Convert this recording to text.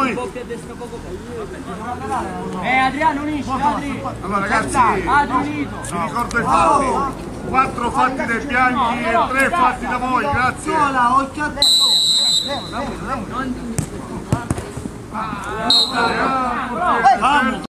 voi. Adriano unisci, Adri. Allora ragazzi, vi ricordo i fatti. 4 fatti dai bianchi e 3 fatti da voi, grazie.